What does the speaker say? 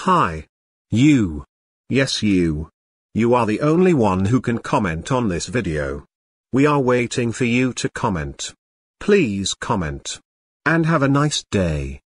Hi. You. Yes, you. You are the only one who can comment on this video. We are waiting for you to comment. Please comment. And have a nice day.